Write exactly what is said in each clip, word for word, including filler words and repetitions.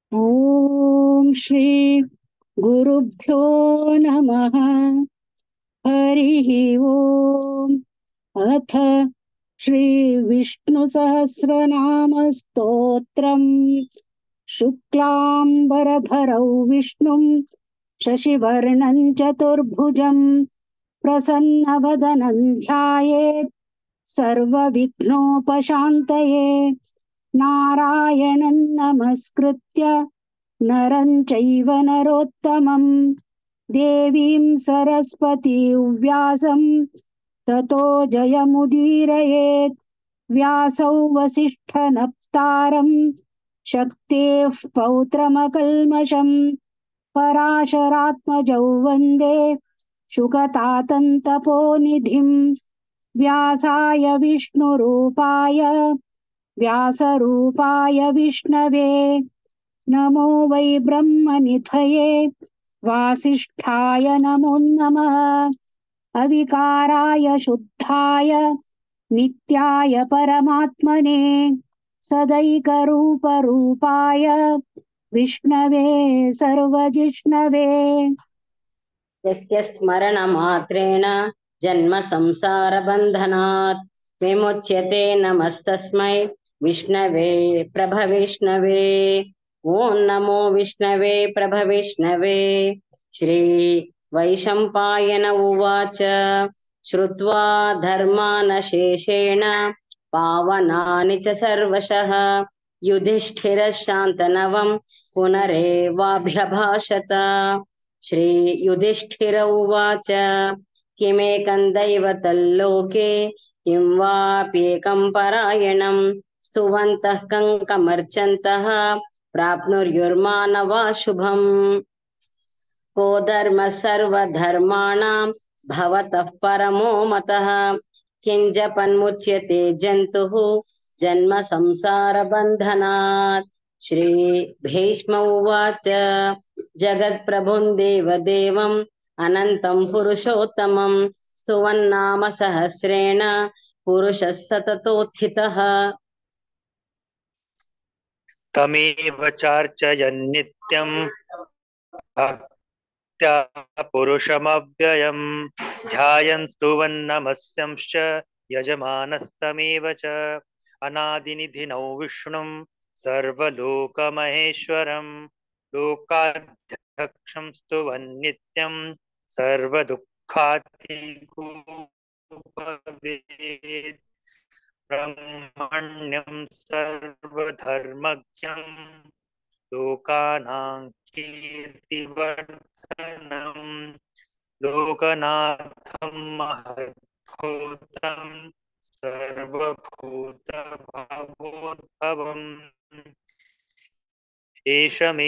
ॐ श्री गुरुभ्यो नमः। हरिः ओम्। अथ श्री विष्णु सहस्रनाम स्तोत्रम्। शुक्लाम्बरधरौ विष्णुं शशिवर्णं चतुर्भुजं प्रसन्नवदनं ध्यायेत् सर्वविघ्नोपशान्तये। नारायणं नमस्कृत्य नरं चैव नरोत्तमं देवीं सरस्वतीं व्यासं ततो जयमुदीरयेत्। व्यासौ वसिष्ठनप्तारं शक्तेः पौत्रमकल्मषम् पराशरात्मजौ वन्दे शुकतातन्तपोनिधिम्। व्यासाय विष्णुरूपाय व्यासरूपाय विष्णवे नमो वै ब्रह्मनिधये वासिष्ठाय नमो नमः। अविकाराय शुद्धाय नित्याय परमात्मने सदैकरूपरूपाय विष्णवे सर्वजिष्णवे। यस्य स्मरणमात्रेण जन्म संसारबन्धनात् विमुच्यते नमस्तस्मै विष्णवे प्रभविष्णवे। ॐ नमो विष्णवे प्रभविष्णवे। श्री वैशम्पायन उवाच श्रुत्वा धर्मानशेषेण पावनानि च सर्वशः युधिष्ठिरः शान्तनवं पुनरेवाभ्यभाषत। श्री युधिष्ठिर उवाच किमेकं दैवतल्लोके किं वाप्येकं परायणं स्तुवन्तः कङ्कमर्चन्तः प्राप्नुर्युर्मानवा शुभम्। को धर्मः सर्वधर्माणां भवतः परमो मतः किं जपन्मुच्यते जन्तुः जन्म संसारबन्धनात्। श्री भीष्म उवाच जगत्प्रभुं देवदेवम् अनन्तं पुरुषोत्तमं स्तुवन्नाम सहस्रेण पुरुषः सततोत्थितः। तमेव चार्चयन् नित्यं भक्त्या पुरुषमव्ययं ध्यायन् स्तुवन् नमस्यंश्च यजमानस्तमेव च अनादिनिधिनौ विष्णुं सर्वलोकमहेश्वरं लोकाध्यक्षं स्तुवन् नित्यं सर्वदुःखातिगुपवेत् ब्रह्मण्यं सर्वधर्मज्ञं लोकानां कीर्तिवर्धनं लोकनाथं महद्भूतं सर्वभूतभावोद्भवम् एष मे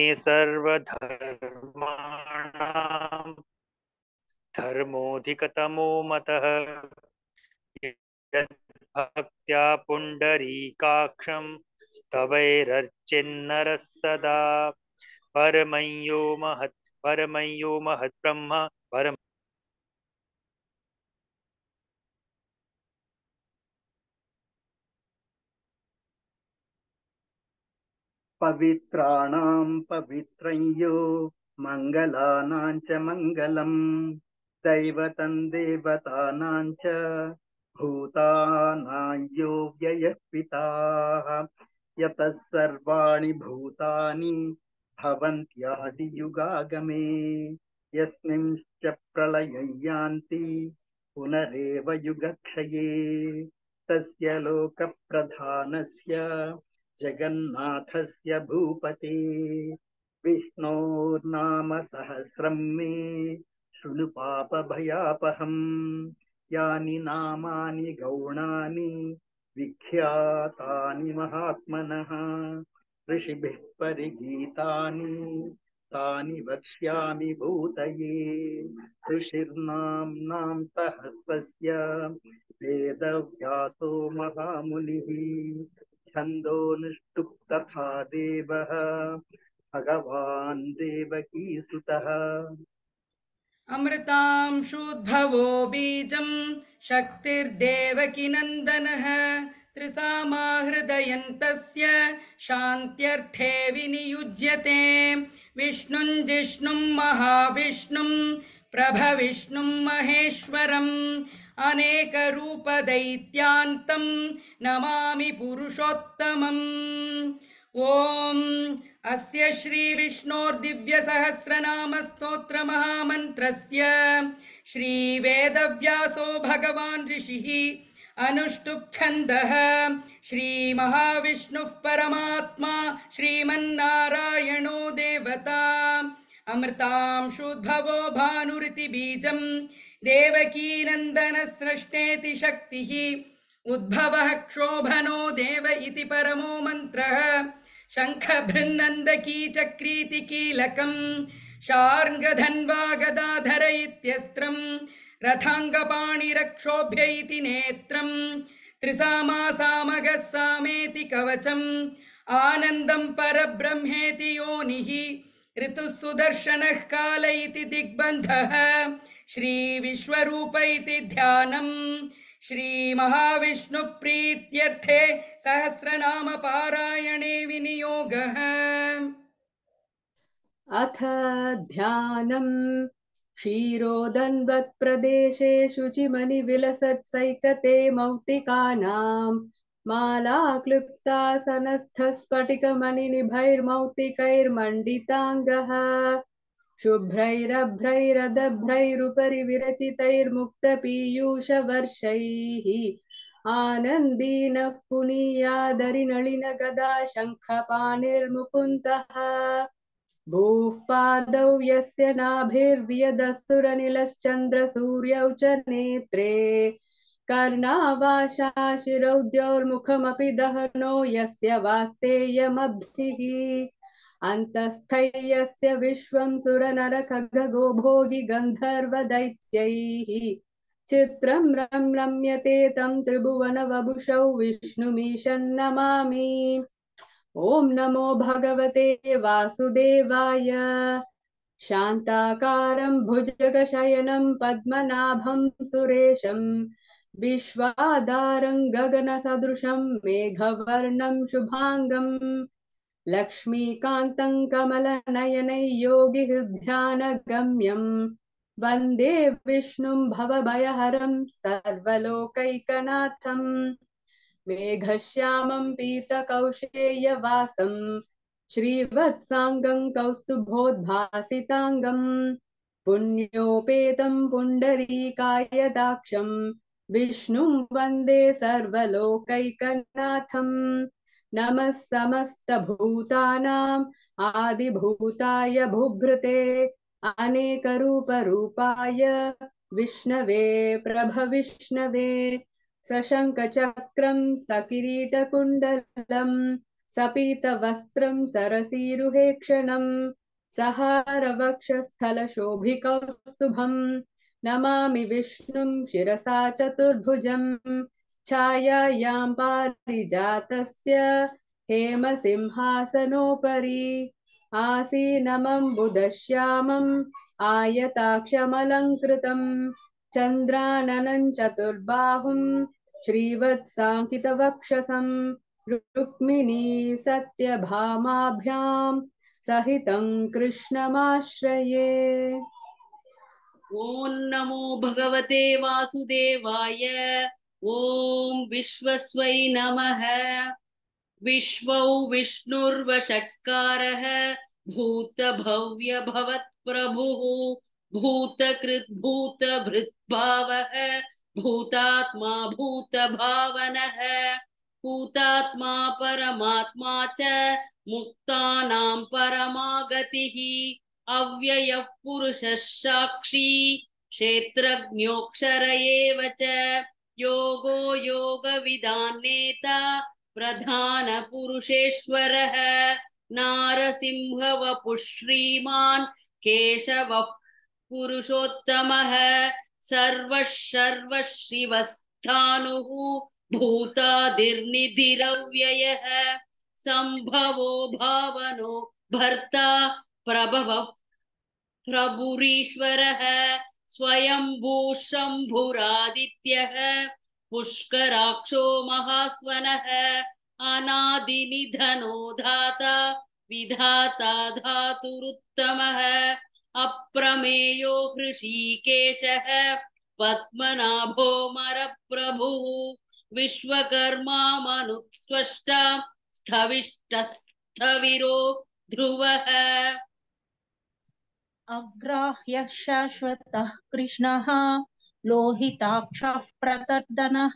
सर्वधर्माणां धर्मोऽधिकतमो मतः यद्भक्त्या पुण्डरीकाक्षं स्तवैरर्चिन्नरः सदा परमयो महत् परमयो महद्ब्रह्म परम पवित्राणां पवित्रं यो मङ्गलानां च मङ्गलम् दैवतं देवतानां च भूतानां यो व्ययः पिताः यतः सर्वाणि भूतानि भवन्त्यादियुगागमे यस्मिंश्च प्रलयं यान्ति पुनरेव युगक्षये तस्य लोकप्रधानस्य जगन्नाथस्य भूपते विष्णोर्नाम सहस्रं मे शृणु पापभयापहम् यानि नामानि गौणानि विख्यातानि महात्मनः ऋषिभिः परिगीतानि तानि वक्ष्यामि भूतये ऋषिर्नाम्नां सहस्रस्य वेदव्यासो महामुनिः छन्दोनुष्टुप् तथा देवः भगवान् देवकीसुतः अमृतांशोद्भवो बीजं शक्तिर्देवकी नन्दनः त्रिसामा हृदयन्तस्य शान्त्यर्थे विनियुज्यते विष्णुं जिष्णुं महाविष्णुं प्रभविष्णुं महेश्वरम् अनेकरूपदैत्यान्तं नमामि पुरुषोत्तमम् ॐ अस्य श्री विष्णोर्दिव्यसहस्रनाम स्तोत्र महामन्त्रस्य श्री वेदव्यासो भगवान् ऋषिः अनुष्टुप् छन्दः श्री महाविष्णुः परमात्मा श्रीमन्नारायणो देवता अमृतांशुद्भवो भानुरिति बीजं देवकी नन्दन सृष्टेति शक्तिः उद्भवः क्षोभनो देव इति परमो मंत्रः शंख बृन्नन्दकी चक्रीति कीलकं शार्ङ्गधन्वा गदाधर इत्यस्त्रं रथाङ्गपाणिरक्षोभ्य इति नेत्रं त्रिसामा सामगः सामेति कवचम् आनन्दं परब्रह्मेति योनिः ऋतुः सुदर्शनः काल इति दिग्बन्धः श्री विश्वरूप इति ध्यानम् श्री महाविष्णु प्रीत्यर्थे सहस्रनाम पारायणे विनियोगः। अथ ध्यानम् क्षीरोदन्वत् प्रदेशे शुचिमणिविलसत्सैकते मौक्तिकानां माला क्लृप्तासनस्थस्फटिकमणिनिभैर्मौक्तिकैर्मण्डिताङ्गः शुभ्रैरभ्रैरदभ्रैरुपरि विरचितैर्मुक्तपीयूषवर्षैः आनन्दीनः पुनीयादरिनलिनगदा शङ्खपाणिर्मुकुन्दः भूः पादौ यस्य नाभिर्व्यदस्तुरनिलश्चन्द्रसूर्यौ च नेत्रे कर्णावाशाशिरौद्योर्मुखमपि दहनो यस्य वास्तेयमब्धिः अन्तस्थैयस्य विश्वं सुरनरखगो भोगि गन्धर्वदैत्यैः चित्रं रं रम्यते तं त्रिभुवनवपुषौ विष्णुमीशं नमामि। ॐ नमो भगवते वासुदेवाय। शान्ताकारं भुजगशयनं पद्मनाभं सुरेशं विश्वाधारं गगनसदृशं मेघवर्णं शुभांगं लक्ष्मीकान्तं कमलनयनै योगिहृद्ध्यानगम्यं वन्दे विष्णुं भवभयहरं सर्वलोकैकनाथं मेघश्यामं पीतकौशेयवासं श्रीवत्सांगं कौस्तुभोद्भासितांगं पुण्योपेतं पुण्डरीकायदाक्षं विष्णुं वन्दे सर्वलोकैकनाथं नमः समस्तभूतानां आदिभूताय भूभृते अनेकरूपरूपाय विष्णवे प्रभविष्णवे सशङ्खचक्रं सकिरीटकुण्डलं सपीतवस्त्रं सरसीरुहेक्षणं सहारवक्षस्थलशोभिकौस्तुभं नमामि विष्णुं शिरसा चतुर्भुजं छायायां पारिजातस्य हेमसिंहासनोपरि आसीनमम्बुदश्यामम् आयताक्षमलङ्कृतं चन्द्राननं चतुर्बाहुं श्रीवत्साङ्कितवक्षसं रुक्मिणी सत्यभामाभ्यां सहितं कृष्णमाश्रये। ॐ नमो भगवते वासुदेवाय। ॐ विश्वस्वै नमः। विश्वौ विष्णुर्वषट्कारः भूतभव्य भवत्प्रभुः भूतकृत् भूतभृद्भावः भूतात्मा भूतभावनः भूतात्मा परमात्मा च मुक्तानां परमागतिः अव्ययः पुरुषः साक्षी क्षेत्रज्ञोऽक्षर एव च योगो योगविदान् नेता प्रधान पुरुषेश्वरः नारसिंहवपुः श्रीमान् केशवः पुरुषोत्तमः सर्वः सर्वः शिवस्थाणुः भूतादिर्निधिरव्ययः सम्भवो भावनो भर्ता प्रभवः प्रभुरीश्वरः स्वयंभू शम्भुरादित्यः पुष्कराक्षो महास्वनः अनादिनिधनो धाता विधाता धातुरुत्तमः अप्रमेयो हृषीकेशः पद्मनाभो मरप्रभुः विश्वकर्मा मनुस्वष्टा स्थविष्टस्थविरो ध्रुवः अग्राह्यः शाश्वतः कृष्णः लोहिताक्षः प्रतर्दनः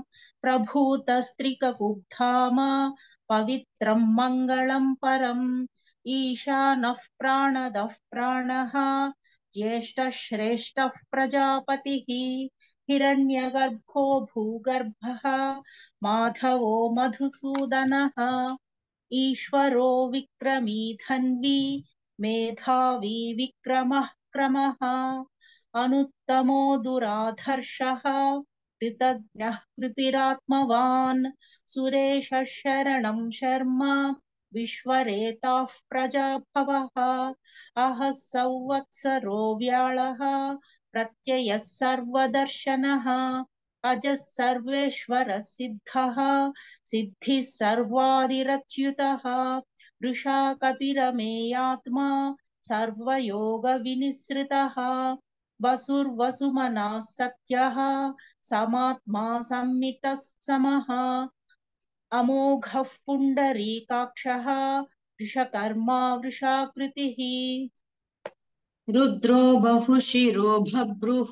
प्रभूतस्त्रिककुब्धाम पवित्रं मङ्गलं परम् ईशानः प्राणदः प्राणः ज्येष्ठः श्रेष्ठः प्रजापतिः हिरण्यगर्भो भूगर्भः माधवो मधुसूदनः ईश्वरो विक्रमी धन्वी मेधावी विक्रमः क्रमः अनुत्तमो दुराधर्षः कृतज्ञः कृतिरात्मवान् सुरेशः शरणं शर्म विश्वरेताः प्रजाभवः अहः संवत्सरो व्याळः प्रत्ययः सर्वदर्शनः अजः सर्वेश्वरः सिद्धः सिद्धिः सर्वादिरच्युतः वृषा कपिरमेयात्मा सर्वयोगविनिसृतः वसुर्वसुमनः सत्यः समात्मा संमितः समः अमोघः पुण्डरीकाक्षः वृषकर्मा वृषाकृतिः रुद्रो बहुशिरो भभ्रुः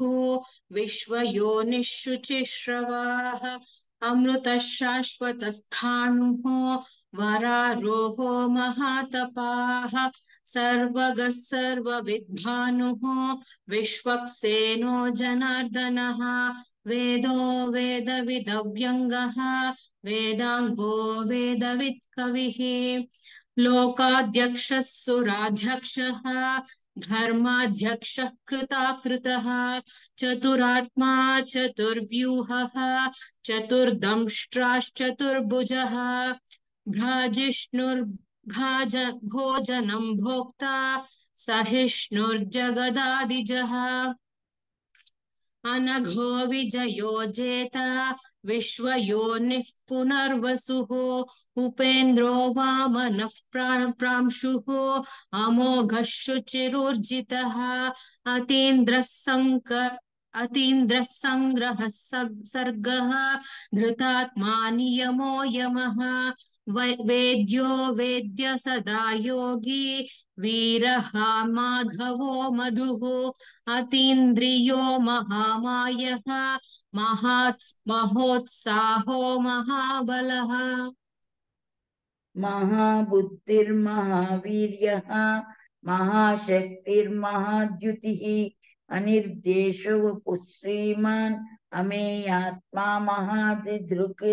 विश्वयोनिःशुचिश्रवाः अमृतः शाश्वतस्थाणुः वरारोहो महातपाः सर्वगः सर्वविद्भानुः विश्वक्सेनो जनार्दनः वेदो वेदविदव्यङ्गः वेदाङ्गो वेदवित्कविः लोकाध्यक्षः सुराध्यक्षः धर्माध्यक्षः कृताकृतः चतुरात्मा चतुर्व्यूहः चतुर्दंष्ट्राश्चतुर्भुजः भ्राजिष्णुर्भाज भोजनं भोक्ता सहिष्णुर्जगदादिजः अनघो विजयो जेता विश्वयोनिः पुनर्वसुः उपेन्द्रो वामनः प्रांशुः अमोघः शुचिरूर्जितः अतीन्द्रः संक अतीन्द्रः संग्रहः सर्गः धृतात्मा नियमो यमः वेद्यो वेद्य सदा योगी वीरः माधवो मधुः अतीन्द्रियो महामायः महात् महोत्साहो महाबलः महाबुद्धिर्महावीर्यः महाशक्तिर्महाद्युतिः अनिर्देशो वपुः श्रीमान् अमेयात्मा महादिदृक्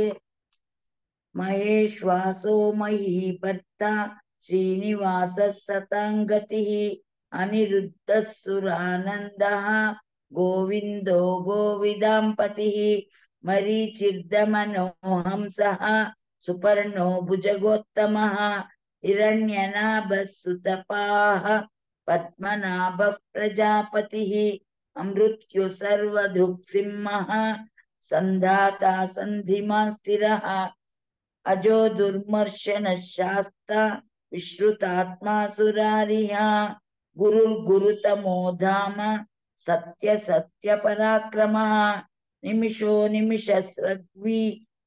महेश्वासो महीभर्ता श्रीनिवासः सताङ्गतिः अनिरुद्धः सुरानन्दः गोविन्दो गोविदाम्पतिः मरीचिर्दमनो हंसः सुपर्णो भुजगोत्तमः हिरण्यनाभः सुतपाः पद्मनाभः प्रजापतिः अमृत्यो सर्वधृक्सिंहः सन्धाता सन्धिमा स्थिरः अजो दुर्मर्शनः शास्ता विश्रुतात्मा सुरारिः गुरुर्गुरुतमो धाम सत्य सत्य पराक्रमः निमिषो निमिषस्रग्वी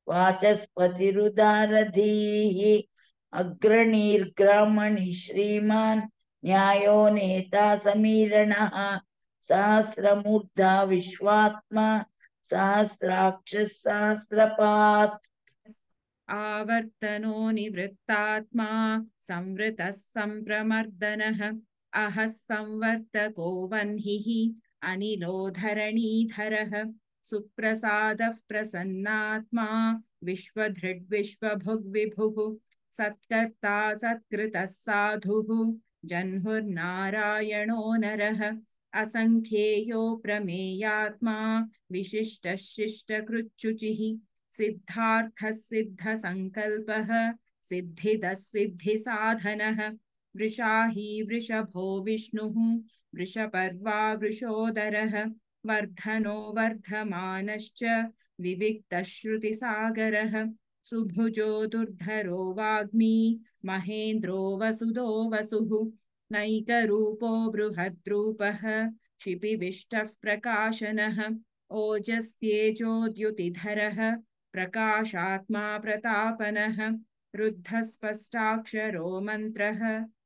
वाचस्पतिरुदारधीः अग्रणीर्ग्रामणि श्रीमान् न्यायो नेता समीरणः सहस्रमूर्धा विश्वात्मा सहस्राक्षः सहस्रपात् आवर्तनो निवृत्तात्मा संवृतः सम्प्रमर्दनः अहः संवर्तको वह्निः अनिलो धरणीधरः सुप्रसादः प्रसन्नात्मा विश्वधृड्विश्वभुग्विभुः सत्कर्ता सत्कृतः साधुः जह्नुर्नारायणो नरः असङ्ख्येयो प्रमेयात्मा विशिष्टः शिष्टकृच्छुचिः सिद्धार्थः सिद्धसङ्कल्पः सिद्धिदः सिद्धिसाधनः वृषाही वृषभो विष्णुः वृषपर्वा वृषोदरः वर्धनो वर्धमानश्च विविक्तश्रुतिसागरः सुभुजो दुर्धरो वाग्मी महेन्द्रो वसुदो वसुः नैकरूपो बृहद्रूपः क्षिपिविष्टः प्रकाशनः ओजस्तेजोद्युतिधरः प्रकाशात्मा प्रतापनः रुद्धस्पष्टाक्षरो मन्त्रः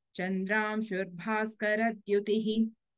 चन्द्रांशुर्भास्करद्युतिः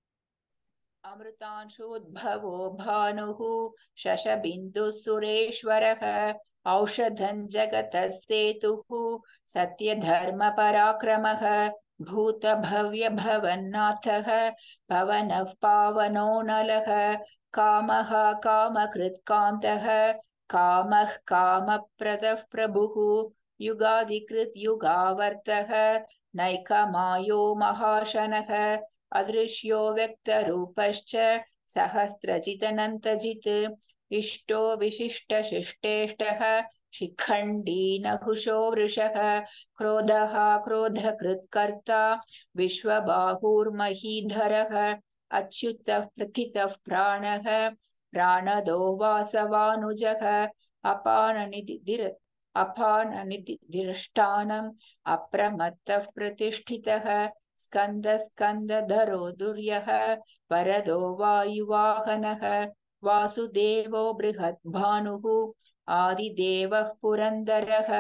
अमृतांशोद्भवो भानुः शशबिन्दुः सुरेश्वरः औषधं जगतः सेतुः सत्यधर्मपराक्रमः भूतभव्यभवन्नाथः पवनः पावनो नलः कामः कामकृत्कान्तः कामः कामप्रदः प्रभुः युगादिकृत् युगावर्तः नैकमायो महाशनः अदृश्यो व्यक्तरूपश्च सहस्रजिदनन्तजित् इष्टो विशिष्टशिष्टेष्टः शिखण्डी नहुषो वृषः क्रोधः क्रोधकृत्कर्ता विश्वबाहुर्महीधरः अच्युतः प्रथितः प्राणः प्राणदो वासवानुजः अपाननिधिर अपाननिधिष्ठानम् अप्रमत्तः प्रतिष्ठितः स्कंद स्कंदधरो दुर्यः वरदो वायुवाहनः वासुदेवो बृहद्भानुः आदिदेवः पुरन्दरः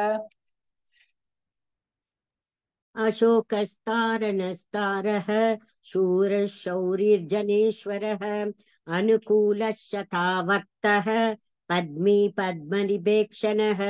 अशोकस्तारणस्तारः शूरः शौरिर्जनेश्वरः अनुकूलश्चतावर्तः पद्मी पद्मनिभेक्षणः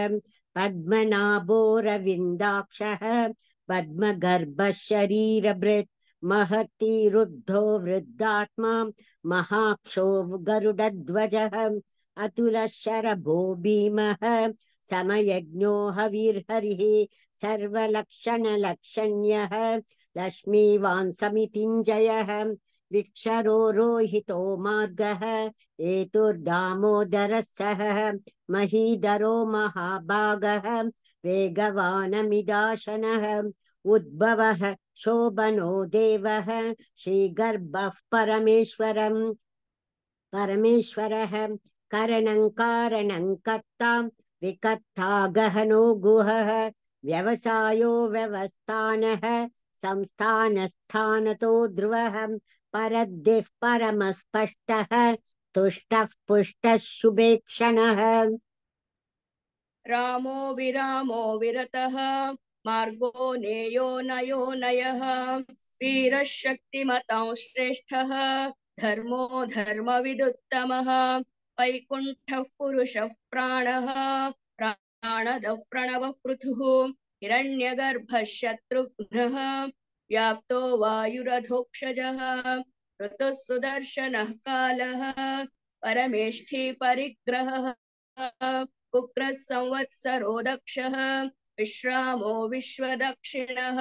पद्मनाभोरविन्दाक्षः पद्मगर्भः शरीरभृत् महती रुद्धो वृद्धात्मा महाक्षो गरुडध्वजः अतुलः शरभो भीमः समयज्ञो हविर्हरिः सर्वलक्षणलक्षण्यः लक्ष्मीवान् समितिञ्जयः विक्षरो रोहितो मार्गः एतुर्दामोदरः सह महीधरो महाभागः वेगवानमिदाशनः उद्भवः शोभनो देवः श्रीगर्भः परमेश्वरम् परमेश्वरः करणं कारणं कर्ता विकर्ता गहनो गुहः व्यवसायो व्यवस्थानः संस्थानस्थानतो ध्रुवः परद्दिः परमस्पष्टः तुष्टः पुष्टः शुभेक्षणः रामो विरामो विरतः मार्गो नेयो नयो नयः वीरः शक्तिमतां श्रेष्ठः धर्मो धर्मविदुत्तमः वैकुण्ठः पुरुषः प्राणः प्राणदः प्रणवः पृथुः हिरण्यगर्भः शत्रुघ्नः व्याप्तो वायुरधोक्षजः ऋतुः सुदर्शनः कालः परमेष्ठी परिग्रहः उग्रः संवत्सरो दक्षः विश्रामो विश्वदक्षिणः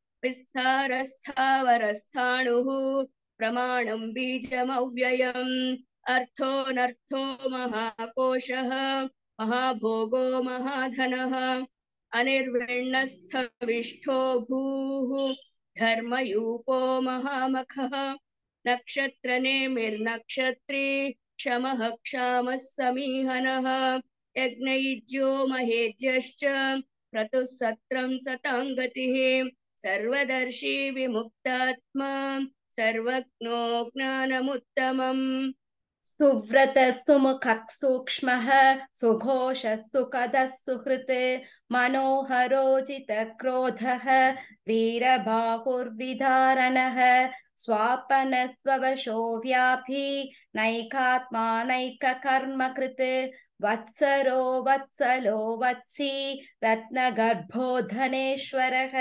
विस्तारस्थावरस्थाणुः प्रमाणं बीजमव्ययम् अर्थोऽनर्थो महाकोशः महाभोगो महाधनः अनिर्विण्णस्थविष्ठो भूः धर्मयूपो महामखः नक्षत्रनेमिर्नक्षत्री क्षमः क्षामः समीहनः यज्ञयुज्यो महेज्यश्च क्रतुः सत्रं सतां गतिः सर्वदर्शी विमुक्तात्मा सर्वज्ञो ज्ञानमुत्तमम् सुव्रतः सुमुखः सूक्ष्मः सुघोषः सुखदः सुहृत् मनोहरोजितक्रोधः वीरबाहुर्विधारणः स्वापनस्ववशो व्यापी नैकात्मा नैककर्मकृत् वत्सरो वत्सलो वत्सी रत्नगर्भो धनेश्वरः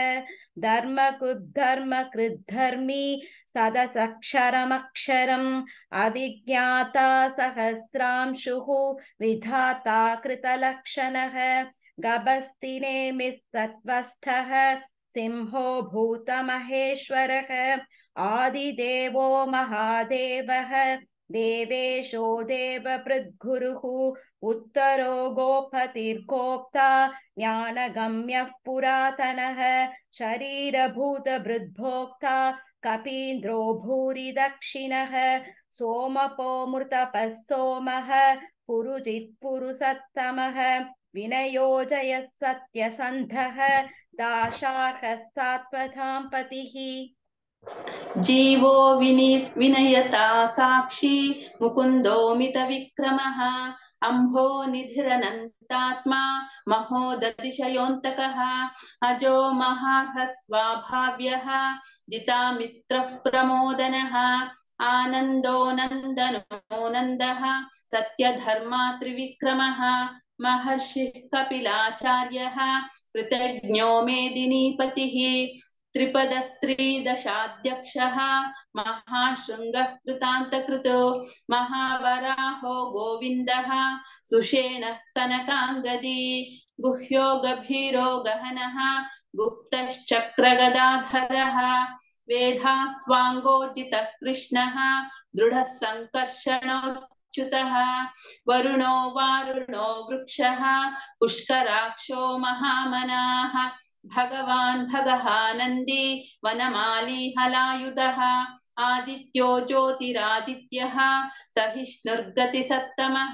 धर्मकृद्धर्मकृद्धर्मी सदसक्षरमक्षरम् अविज्ञाता सहस्रांशुः विधाता कृतलक्षणः गभस्तिनेमिस्सत्वस्थः सिंहो भूतमहेश्वरः आदिदेवो महादेवः देवेशो देवपृद्गुरुः उत्तरो गोपतिर्गोप्ता ज्ञानगम्यः पुरातनः शरीरभूतभृद्भोक्ता कपीन्द्रो भूरि दक्षिणः सोमपोऽमृतपः सोमः पुरुजित् पुरुषत्तमः विनयोजयः सत्यसन्धः दाशार्हः सात्वतां पतिः जीवो विनि विनयता साक्षी मुकुन्दो मितविक्रमः अम्भो निधिरनन्तात्मा महोदतिशयोऽन्तकः अजो महार्हः स्वाभाव्यः जितामित्रः प्रमोदनः आनन्दो नन्दनो नन्दः सत्यधर्मा त्रिविक्रमः महर्षिः कपिलाचार्यः कृतज्ञो मेदिनीपतिः त्रिपदस्त्रीदशाध्यक्षः महाशृङ्गः कृतान्तकृतो महावराहो गोविन्दः सुषेणः कनकाङ्गदी गुह्यो गभीरो गहनः गुप्तश्चक्रगदाधरः वेधास्वाङ्गोजितः कृष्णः दृढः सङ्कर्षणोच्युतः वरुणो वारुणो वृक्षः पुष्कराक्षो महामनाः भगवान् भगहानन्दी वनमाली हलायुधः आदित्यो ज्योतिरादित्यः सहिष्णुर्गतिसत्तमः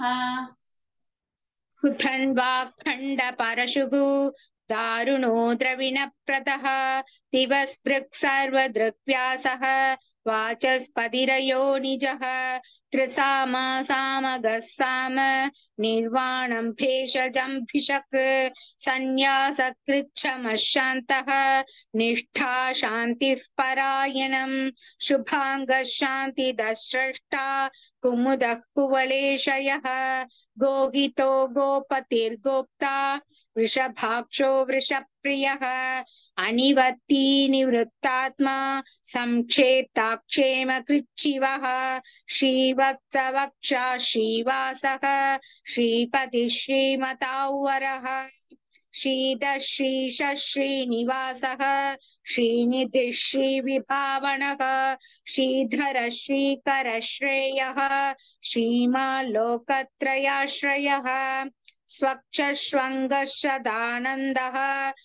सुखण्वाखण्डपरशुः दारुणो द्रविणप्रदः दिवस्पृक् सर्वदृग्व्यासः वाचस्पतिरयो निजः त्रिसाम सामगः साम निर्वाणं भेषजम्भिषक् सन्न्यासकृच्छमः शान्तः निष्ठा शान्तिः परायणं शुभाङ्गः शान्तिदस्रष्टा कुमुदः कुवलेशयः गोहितो गोपतिर्गोप्ता वृषभाक्षो वृषप्रियः अनिवत्ती निवृत्तात्मा संक्षेप्ताक्षेम कृच्छिवः श्रीवत्सवक्षा श्रीवासः श्रीपतिः श्रीमतावरः श्रीदश्रीश श्रीनिवासः श्रीनिधिः श्रीविभावनः श्रीधर श्रीकर श्रेयः श्रीमाल्लोकत्रयाश्रयः स्वक्षश्वङ्गश्चदानन्दः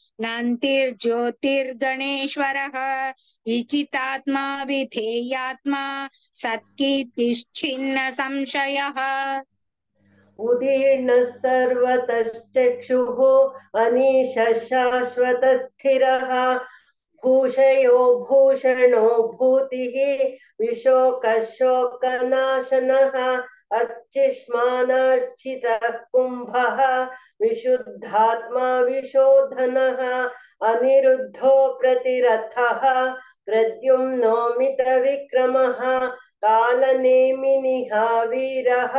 नन्तिर्ज्योतिर्गणेश्वरः विचितात्मा विधेयात्मा सत्कीर्तिश्चिन्न संशयः उदीर्णः सर्वतश्चक्षुः अनीशः शाश्वतस्थिरः भूषयो भूषणो भूतिः विशोकः शोकनाशनः अर्चिष्मानार्चितः कुम्भः विशुद्धात्मा विशोधनः अनिरुद्धो प्रतिरथः प्रद्युम्नो मितविक्रमः कालनेमिनिः वीरः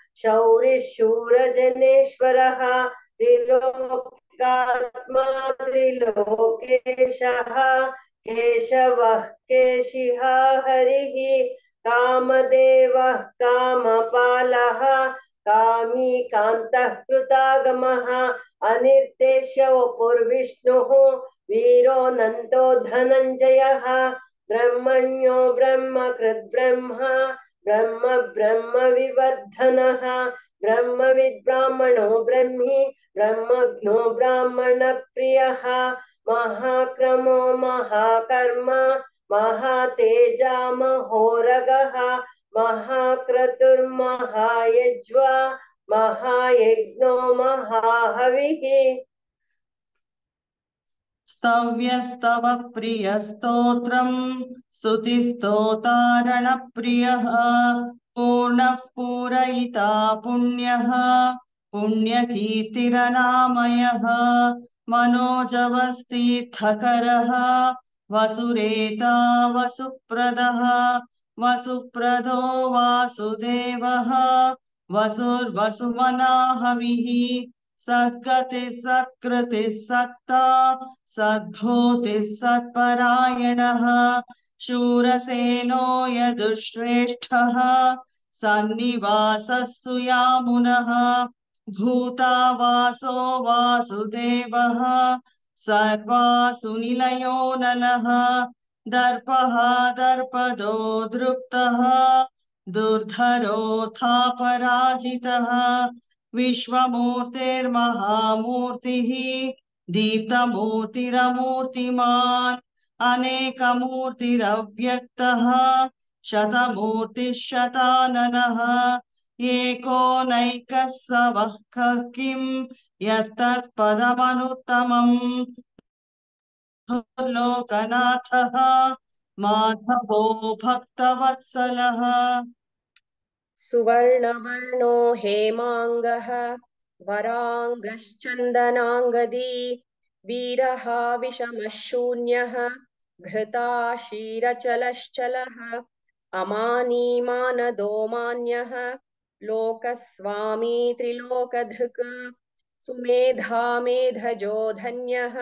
शौरिशूरजनेश्वरः त्रिलोकात्मा त्रिलोकेशः केशवः केशिहा हरिः कामदेवः कामपालः कामी कान्तः कृतागमः अनिर्देश्य वपुर्विष्णुः वीरो नन्दो धनञ्जयः ब्रह्मण्यो ब्रह्मकृद् ब्रह्म ब्रह्म ब्रह्म विवर्धनः ब्रह्मविद् ब्राह्मणो ब्रह्मी ब्रह्मज्ञो ब्राह्मणप्रियः महाक्रमो महाकर्मा महातेजा महोरगः महाक्रतुर्महायज्वा महायज्ञो महाहविः स्तव्यस्तव प्रियस्तोत्रम् स्तुतिस्तोतारणप्रियः पूर्णः पूरयिता पुण्यः पुण्यकीर्तिरनामयः मनोजवस्तीर्थकरः वसुरेता वसुप्रदः वसुप्रदो वासुदेवः वसुर्वसुमनाहविः सद्गतिः सत्कृतिः सत्ता सद्भूतिः सत्परायणः शूरसेनो यदुश्रेष्ठः सन्निवासः सुयामुनः भूतावासो वासुदेवः सर्वासुनिलयो नलः दर्पः दर्पदो दृप्तः दुर्धरोऽथापराजितः विश्वमूर्तिर्महामूर्तिः दीप्तमूर्तिरमूर्तिमान् अनेकमूर्तिरव्यक्तः शतमूर्तिः शताननः एकोनैकः स वः कः किं यत्तत्पदमनुत्तमम् लोकनाथः माधवो भक्तवत्सलः सुवर्णवर्णो हेमाङ्गः वराङ्गश्चन्दनाङ्गदी वीरः विषमः शून्यः घृता क्षीरचलश्चलः अमानी मानदो मान्यः लोकस्वामी त्रिलोकधृक् सुमेधा मेधजो धन्यः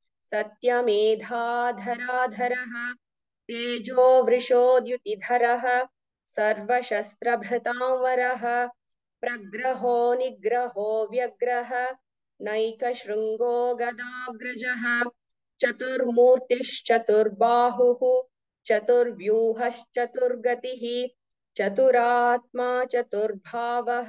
सत्यमेधाधराधरः तेजो वृषोद्युतिधरः सर्वशस्त्रभृतांवरः प्रग्रहो निग्रहो व्यग्रः नैकशृङ्गो गदाग्रजः चतुर्मूर्तिश्चतुर्बाहुः चतुर्व्यूहश्चतुर्गतिः चतुरात्मा चतुर्भावः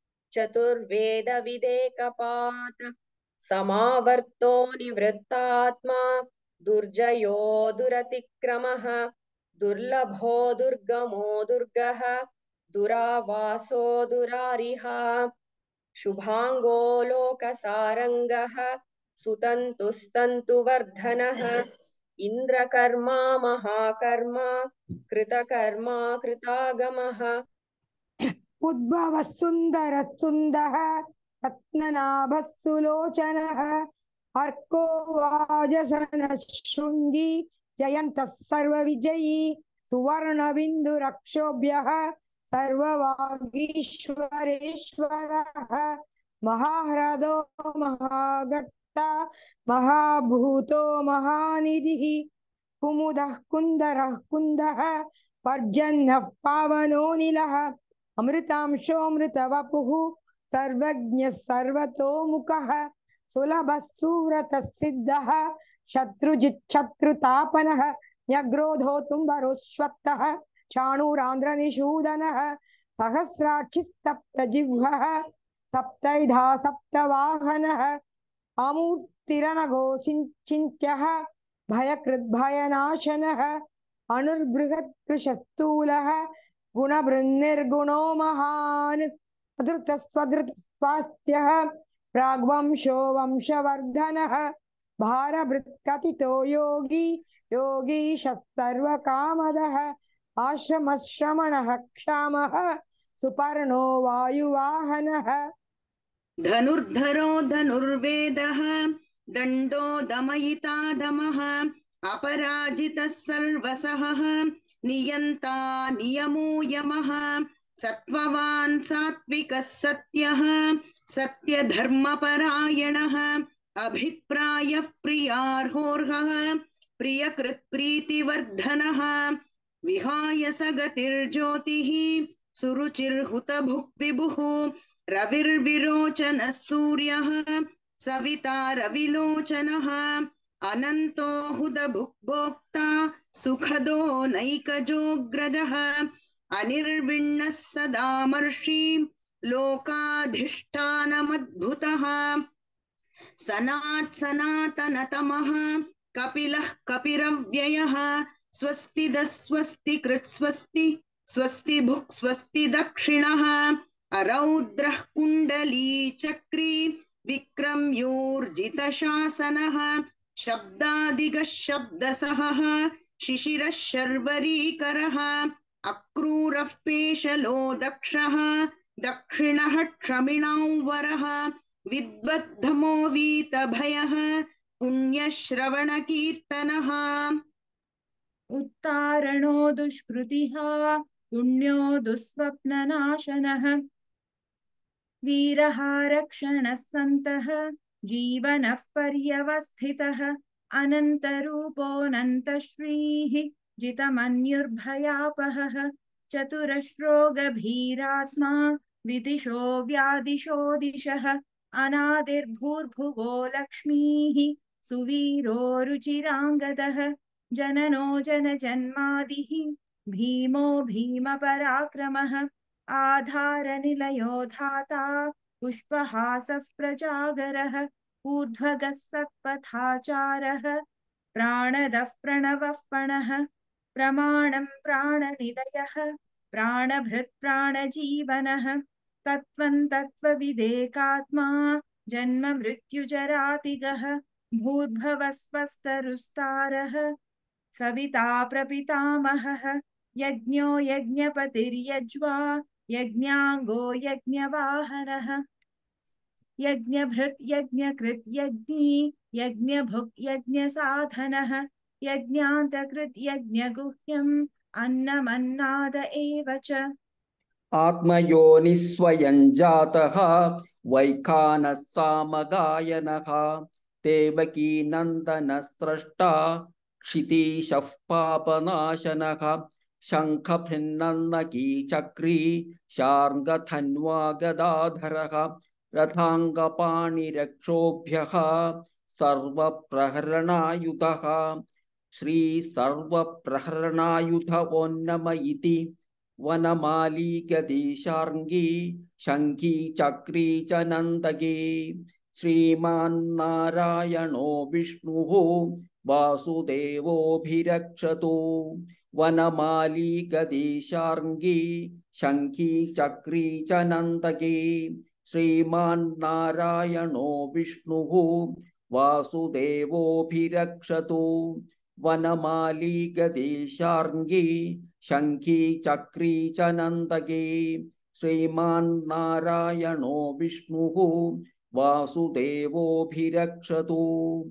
चतुर्वेदविदेकपात् समावर्तो निवृत्तात्मा दुर्जयो दुरतिक्रमः दुर्लभो दुर्गमो दुर्गः दुरावासो दुरारिहा शुभांगो लोकसारंगः सुतन्तुस्तन्तुवर्धनः इन्द्रकर्मा महाकर्मा कृतकर्मा कृतागमः उद्भवः सुन्दरः सुन्दः रत्ननाभः सुलोचनः अर्को वाजसनः शृङ्गी जयन्तः सर्वविजयी सुवर्णबिन्दुरक्षोभ्यः सर्ववागीश्वरेश्वरः महाह्रदो महागत्ता महाभूतो महानिधिः कुमुदः कुन्दरः कुन्दः पर्जन्यः पावनोऽनिलः अमृतांशोऽमृतवपुः सर्वज्ञः सर्वतोमुखः सुलभः सुव्रतः सिद्धः शत्रुजिच्छत्रुतापनः न्यग्रोधो तुम्बरोश्वत्थः चाणूरान्ध्रनिषूदनः सहस्राक्षिस्तप्तजिह्वः सप्तैधा सप्तवाहनः अमूर्तिरनघो चिन्त्यः भयकृद्भयनाशनः अणुर्बृहत्कृशस्थूलः गुणभृन्निर्गुणो महान् अधृतस्वधृतस्वास्थ्यः प्राग्वंशो वंशवर्धनः भारभृत्कथितो योगी योगीशः सर्वकामदः आश्रमश्रमणः क्षामः सुपर्णो वायुवाहनः धनुर्धरो धनुर्वेदः दण्डो दमयिता दमः अपराजितः सर्वसहः नियन्ता नियमो यमः सत्त्ववान् सात्विकः सत्यः सत्यधर्मपरायणः अभिप्रायः प्रियार्होर्हः प्रियकृत्प्रीतिवर्धनः विहाय सगतिर्ज्योतिः सुरुचिर्हुतभुक् विभुः रविर्विरोचनः सूर्यः सविता रविलोचनः अनन्तो हुतभुक्भोक्ता सुखदो नैकजोऽग्रजः अनिर्विण्णः सदामर्षि लोकाधिष्ठानमद्भुतः सनात् सनातनतमः कपिलः कपिरव्ययः स्वस्तिदः स्वस्तिकृत् स्वस्ति स्वस्ति भुक् स्वस्ति दक्षिणः अरौद्रः कुण्डली चक्री विक्रम्योर्जितशासनः शब्दादिगः शब्दसहः शिशिरः शर्वरीकरः अक्रूरः पेशलो दक्षः दक्षिणः क्षमिणांवरः विद्बद्धमो वीतभयः पुण्यश्रवणकीर्तनः उत्तारणो दुष्कृतिः पुण्यो दुःस्वप्ननाशनः वीरः रक्षणः सन्तः जीवनः पर्यवस्थितः अनन्तरूपोऽनन्तश्रीः जितमन्युर्भयापहः चतुरश्रो गभीरात्मा विदिशो व्यादिशो दिशः अनादिर्भूर्भुवो लक्ष्मीः सुवीरो रुचिराङ्गदः जननो जनजन्मादिः भीमो भीमपराक्रमः आधारनिलयो धाता पुष्पहासः प्रजागरः ऊर्ध्वगः सत्पथाचारः प्राणदः प्रणवः पणः प्रमाणं प्राणनिलयः प्राणभृत् प्राणजीवनः तत्त्वं तत्त्वविदेकात्मा जन्म मृत्युजरातिगः भूर्भुवः स्वस्तरुस्तारः सविता प्रपितामहः यज्ञो यज्ञपतिर्यज्वा यज्ञाङ्गो यज्ञवाहनः यज्ञभृत् यज्ञकृत् यज्ञी यज्ञभुक् यज्ञसाधनः यज्ञान्तकृत् यज्ञगुह्यम् अन्नमन्नाद एव च आत्मयोनिस्वयं जातः वैखानः सामगायनः देवकी नन्दनस्रष्टा क्षितीशः पापनाशनः शङ्खभिन्नन्नकी चक्री शार्ङ्गधन्वा गदाधरः रथाङ्गपाणिरक्षोभ्यः सर्वप्रहरणायुधः श्री सर्वप्रहरणायुध ओन्नम इति वनमाली गदीशार्ङ्गी शङ्खी चक्री च नन्दकी श्रीमान्नारायणो विष्णुः वासुदेवोऽभिरक्षतु वनमाली गदीशार्ङ्गी शङ्खी चक्री च नन्दकी श्रीमान्नारायणो विष्णुः वासुदेवोऽभिरक्षतु वनमाली गदीशार्ङ्गी शङ्खी चक्री च नन्दकी श्रीमान्नारायणो विष्णुः वासुदेवोऽभिरक्षतु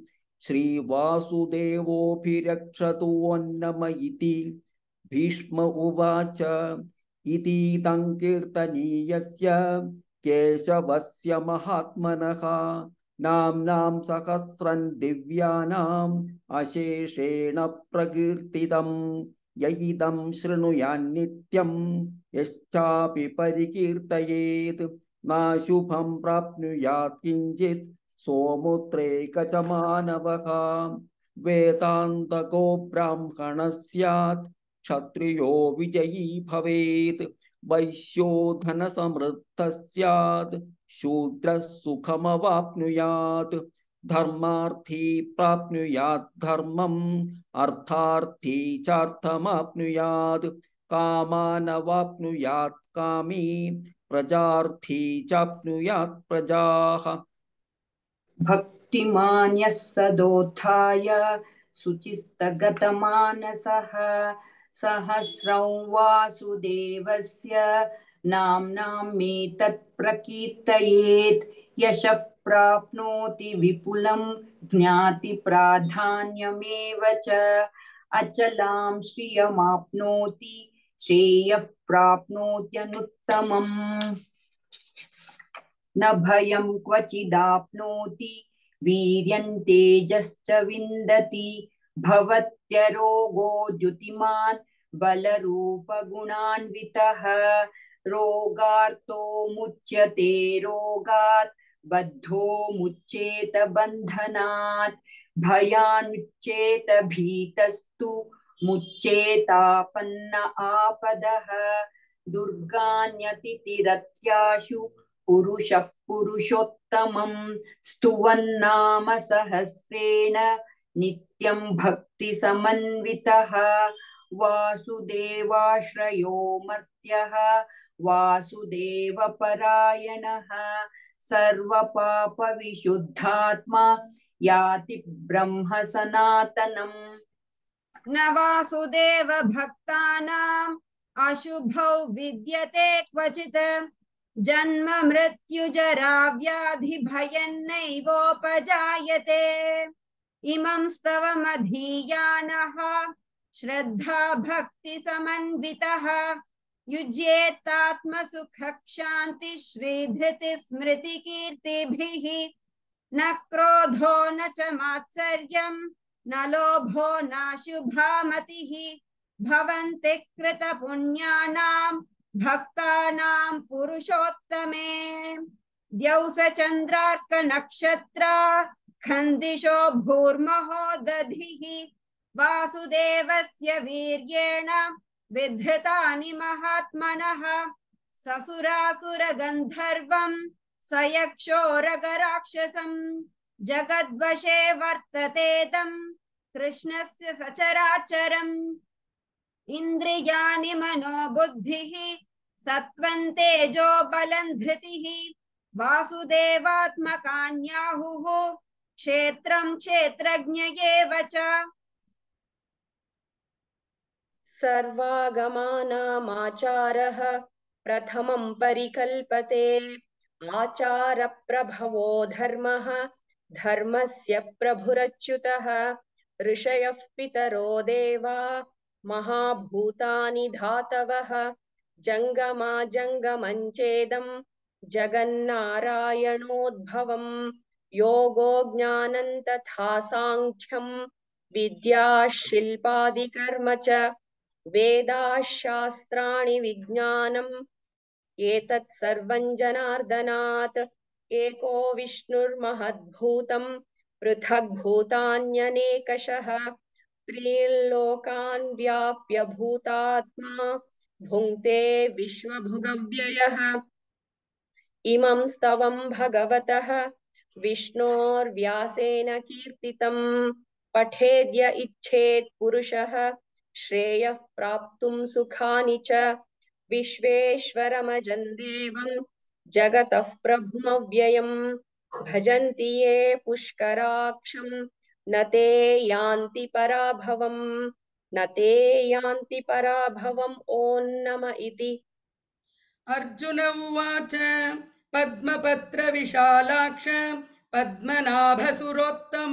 श्रीवासुदेवोऽभिरक्षतु ओन्नम इति भीष्म उवाच इतीदं कीर्तनीयस्य केशवस्य महात्मनः नाम्नां सहस्रं दिव्यानाम् अशेषेण प्रकीर्तितं यइदं शृणुयान्नित्यं यश्चापि परिकीर्तयेत् नाशुभं प्राप्नुयात् किञ्चित् सोमुद्रेक च मानवः वेदान्तको ब्राह्मणः स्यात् क्षत्रियो विजयी भवेत् वैश्यो धनसमृद्धः स्यात् शूद्रः सुखमवाप्नुयात् धर्मार्थी प्राप्नुयात् धर्मम् अर्थार्थी चार्थमाप्नुयात् कामानवाप्नुयात् कामी प्रजार्थी चाप्नुयात् प्रजाः भक्तिमान् यः सदोत्थाय शुचिस्तगतमानसः सहस्रं वासुदेवस्य नाम्नामेतत् प्रकीर्तयेत् यशः प्राप्नोति विपुलं ज्ञाति प्राधान्यमेव च अचलां श्रियमाप्नोति श्रेयः प्राप्नोत्यनुत्तमम् न भयं क्वचिदाप्नोति वीर्यं तेजश्च विन्दति भवत्यरोगो द्युतिमान् बलरूपगुणान्वितः रोगार्तो मुच्यते रोगात् बद्धो मुच्येत बन्धनात् भयान्मुच्येत भीतस्तु मुच्येतापन्न आपदः दुर्गान्यतितिरत्याशु पुरुषः पुरुषोत्तमं स्तुवन्नाम सहस्रेण नित्यं भक्तिसमन्वितः वासुदेवाश्रयो मर्त्यः वासुदेवपरायणः सर्वपापविशुद्धात्मा याति ब्रह्म सनातनम् न वासुदेव भक्तानाम् अशुभौ विद्यते क्वचित् जन्म मृत्युजरा व्याधि भयन्नैवोपजायते इमं स्तवमधीयानः श्रद्धा भक्ति समन्वितः युज्येतात्मसुखक्षान्ति श्रीधृति स्मृति कीर्तिभिः न क्रोधो न च मात्सर्यं न लोभो नाशुभा मतिः भवन्ति कृतपुण्यानां भक्तानां पुरुषोत्तमे द्यौस चन्द्रार्क नक्षत्रा खन्दिशो भूर्महो दधिः वासुदेवस्य वीर्येण विधृतानि महात्मनः ससुरासुरगन्धर्वं स यक्षोरगराक्षसं जगद्वशे वर्तते तं कृष्णस्य सचराचरम् इन्द्रियाणि मनो बुद्धिः सत्त्वं तेजो बलं धृतिः वासुदेवात्मकान्याहुः क्षेत्रं क्षेत्रज्ञ एव च सर्वागमानामाचारः प्रथमं परिकल्पते आचारप्रभवो धर्मः धर्मस्य प्रभुरच्युतः ऋषयः पितरो देवा महाभूतानि धातवः जङ्गमा जङ्गमं चेदं जगन्नारायणोद्भवम् योगो ज्ञानं तथा साङ्ख्यं विद्या शिल्पादिकर्म च वेदाः शास्त्राणि विज्ञानम् एतत् सर्वं जनार्दनात् एको विष्णुर्महद्भूतं पृथग्भूतान्यनेकशः त्रील्लोकान् व्याप्य भूतात्मा भुङ्क्ते विश्वभुगव्ययः इमं स्तवं भगवतः विष्णोर्व्यासेन कीर्तितं पठेद्य इच्छेत् पुरुषः श्रेयः प्राप्तुं सुखानि च विश्वेश्वरमजं देवं जगतः प्रभुमव्ययं भजन्ति ये पुष्कराक्षं न ते यान्ति पराभवम् न ते यान्ति पराभवम् ॐ नम इति। अर्जुन उवाच पद्मपत्रविशालाक्ष पद्मनाभसुरोत्तम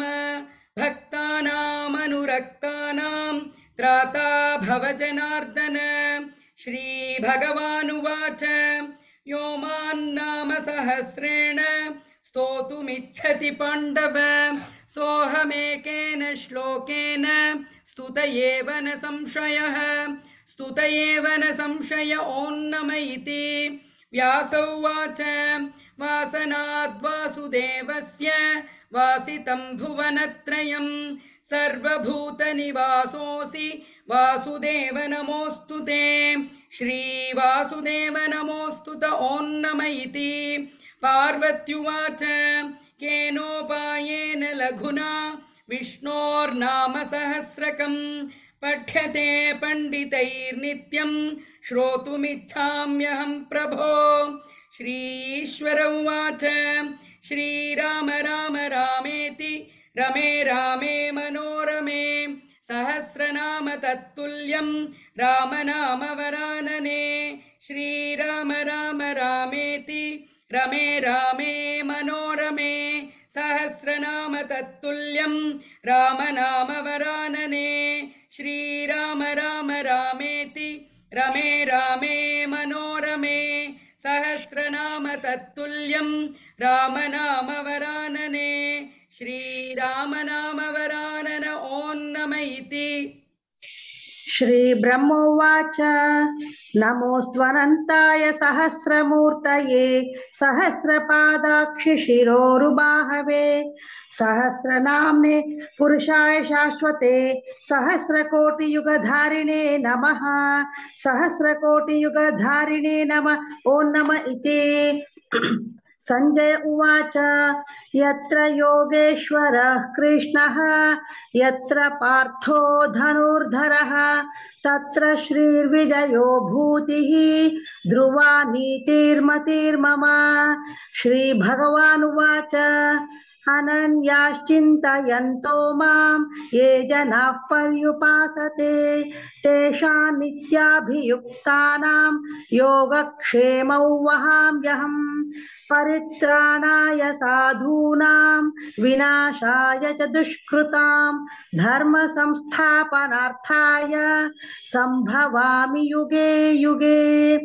भक्तानामनुरक्तानां त्राता भव जनार्दन। श्रीभगवानुवाच यो मान्नाम सहस्रेण स्तोतुमिच्छति पाण्डव सोऽहमेकेन श्लोकेन स्तुत एव न संशयः स्तुत एव न संशय ॐ नम इति। व्यास उवाच वासनाद्वासुदेवस्य वासितं भुवनत्रयं सर्वभूतनिवासोऽसि वासुदेव नमोऽस्तु ते। श्रीवासुदेव नमोऽस्तु त ॐ नम इति। पार्वत्युवाच केनोपायेन लघुना विष्णोर्नाम सहस्रकं पठ्यते पंडितैर्नित्यं श्रोतुमिच्छाम्यहं प्रभो। श्रीश्वर उवाच श्रीराम राम रामेति रमे रामे मनोरमे सहस्रनाम तत्तुल्यं राम नाम वरानने। श्रीराम राम रामेति रमे रामे मनोरमे सहस्रनाम तत्तुल्यं राम नाम वरानने। श्रीराम राम रामेति रमे रामे मनोरमे सहस्रनाम तत्तुल्यं राम नाम वरानने। श्रीराम नाम वरानन ॐ नम इति। श्रीब्रह्मोवाच नमोऽस्त्वनन्ताय सहस्रमूर्तये सहस्रपादाक्षिशिरोरुबाहवे सहस्रनाम्ने पुरुषाय शाश्वते सहस्रकोटियुगधारिणे नमः। सहस्रकोटियुगधारिणे नमः ॐ नम इति। संजय उवाच यत्र योगेश्वरः कृष्णः यत्र पार्थो धनुर्धरः तत्र श्रीर्विजयो भूतिः ध्रुवा नीतिर्मतिर्मम। श्रीभगवानुवाच अनन्याश्चिन्तयन्तो मां ये जनाः पर्युपासते तेषां नित्याभियुक्तानां योगक्षेमौ वहाम्यहम्। परित्राणाय साधूनां विनाशाय च दुष्कृतां धर्म संस्थापनार्थाय संभवामि युगे युगे।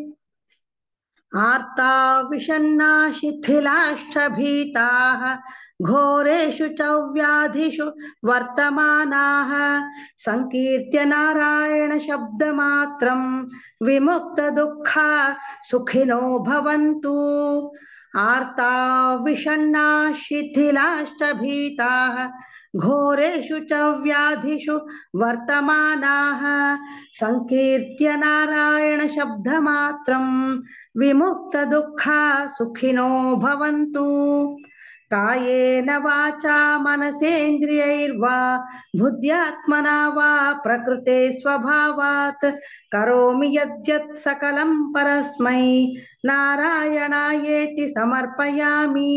आर्ता विषण्णा शिथिलाश्च भीताः घोरेषु च व्याधिषु वर्तमानाः संकीर्त्य नारायण शब्दमात्रं विमुक्तदुःखा सुखिनो भवन्तु। आर्ता विषण्णा शिथिलाश्च भीताः घोरेषु च व्याधिषु वर्तमानाः संकीर्त्य नारायण शब्दमात्रं विमुक्तदुःखा सुखिनो भवन्तु। कायेन वाचा मनसेन्द्रियैर्वा बुद्ध्यात्मना वा प्रकृते स्वभावात् करोमि यद्यत् सकलं परस्मै नारायणायेति समर्पयामि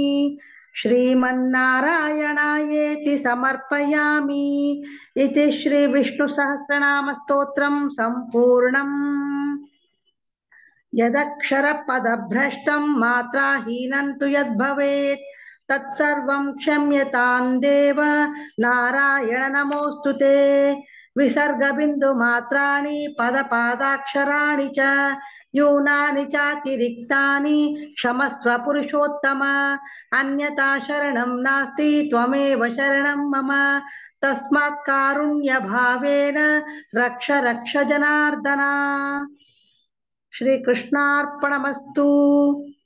श्रीमन्नारायणायेति समर्पयामि इति श्री विष्णु सहस्रनाम स्तोत्रं संपूर्णम्। यदक्षरपदभ्रष्टं मात्राहीनं तु यद्भवेत् तत्सर्वं क्षम्यतां देव नारायण नमोऽस्तु ते। विसर्गबिन्दुमात्राणि पदपादाक्षराणि च न्यूनानि चातिरिक्तानि क्षमस्व पुरुषोत्तम। अन्यथा शरणं नास्ति त्वमेव शरणं मम तस्मात् कारुण्यभावेन रक्ष रक्ष जनार्दन। श्री कृष्णार्पणमस्तु।